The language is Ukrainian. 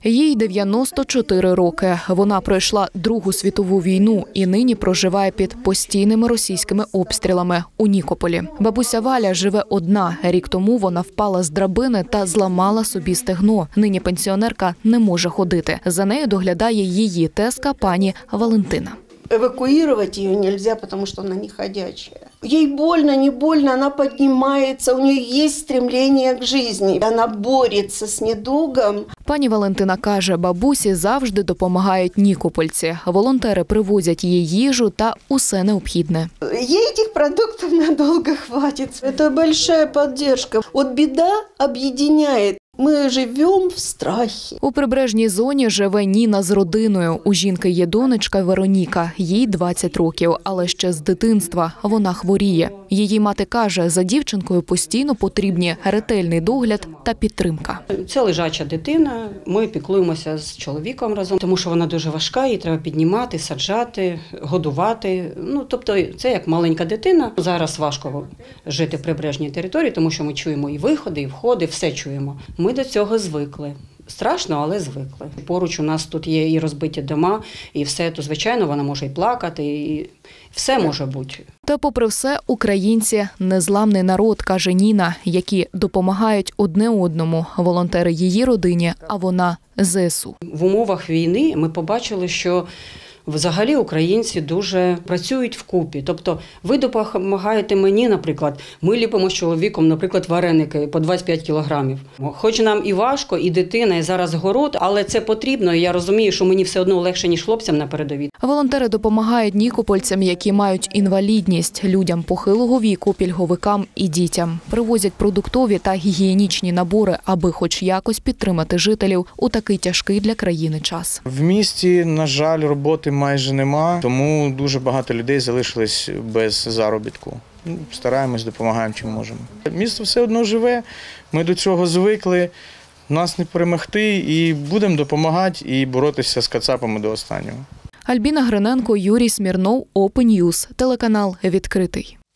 Їй 94 роки. Вона пройшла Другу світову війну і нині проживає під постійними російськими обстрілами у Нікополі. Бабуся Валя живе одна. Рік тому вона впала з драбини та зламала собі стегно. Нині пенсіонерка не може ходити. За нею доглядає її тезка пані Валентина. Эвакуировать ее нельзя, потому что она не ходячая. Ей больно, не больно, она поднимается, у нее есть стремление к жизни. Она борется с недугом. Пані Валентина каже, бабусі завжди допомагають нікопольці. Волонтери привозять їй їжу та усе необхідне. Ей этих продуктов надолго хватит. Это большая поддержка. Вот беда объединяет. Ми живемо в страхі. У прибережній зоні живе Ніна з родиною. У жінки є донечка Вероніка, їй 20 років, але ще з дитинства вона хворіє. Її мати каже, за дівчинкою постійно потрібні ретельний догляд та підтримка. Це лежача дитина, ми піклуємося з чоловіком разом, тому що вона дуже важка, її треба піднімати, саджати, годувати. Тобто це як маленька дитина. Зараз важко жити в прибережній території, тому що ми чуємо і виходи, і входи, все чуємо. Ми до цього звикли. Страшно, але звикли. Поруч у нас тут є і розбиті дома, і все, то звичайно вона може і плакати, і все може бути. Та попри все, українці – незламний народ, каже Ніна, які допомагають одне одному. Волонтери її родині, а вона – ЗСУ. В умовах війни ми побачили, що взагалі українці дуже працюють вкупі. Тобто ви допомагаєте мені, наприклад, ми ліпимо з чоловіком, наприклад, вареники по 25 кілограмів. Хоч нам і важко, і дитина, і зараз город, але це потрібно, і я розумію, що мені все одно легше, ніж хлопцям на передовій. Волонтери допомагають нікопольцям, які мають інвалідність, людям похилого віку, пільговикам і дітям. Привозять продуктові та гігієнічні набори, аби хоч якось підтримати жителів у такий тяжкий для країни час. В місті, на жаль, роботи майже нема, тому дуже багато людей залишились без заробітку. Стараємось, допомагаємо, чим можемо. Місто все одно живе, ми до цього звикли, нас не перемогти і будемо допомагати і боротися з кацапами до останнього. Альбіна Гриненко, Юрій Смірнов, Open News, телеканал «Відкритий».